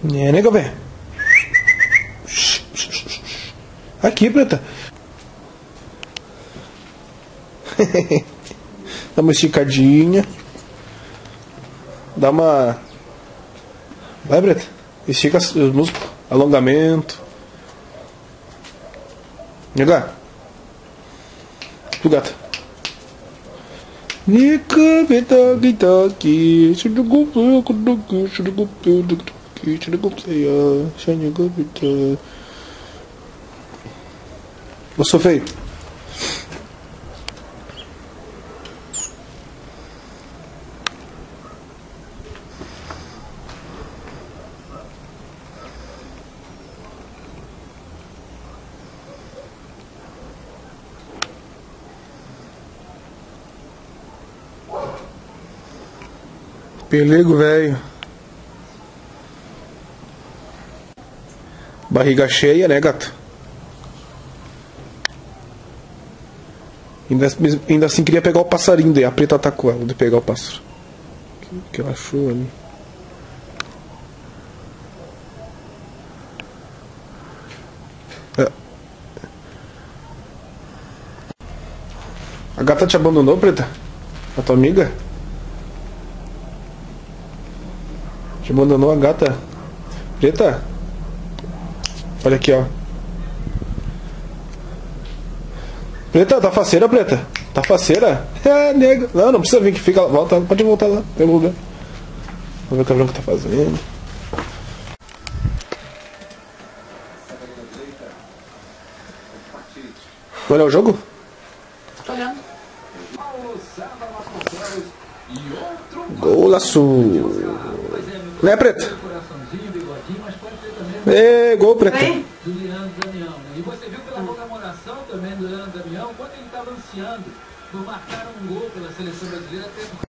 É, nega, velho. Aqui, preta. Dá uma esticadinha. Dá uma... Vai, preta. Estica os músculos. Alongamento. Nega. Tu, gata. Nica, veta, guita, aqui. Eu sou feio. Pelego, velho. Barriga cheia, né, gato? Ainda assim queria pegar o passarinho daí. A preta atacou ela de pegar o pássaro. O que ela achou ali? É. A gata te abandonou, preta? A tua amiga? Te abandonou a gata? Preta? Olha aqui, ó. Preta, tá faceira, preta? Tá faceira? É, nega. Não, não precisa vir que fica. Volta, pode voltar lá, não tem problema. Vamos ver o que a Branca tá fazendo. Olha o jogo? Tô olhando. Golaço! Né, preta? É, gol, preta. Do Leandro Damião. E você viu pela comemoração também do Leandro Damião, quando ele estava ansiando por marcar um gol pela seleção brasileira.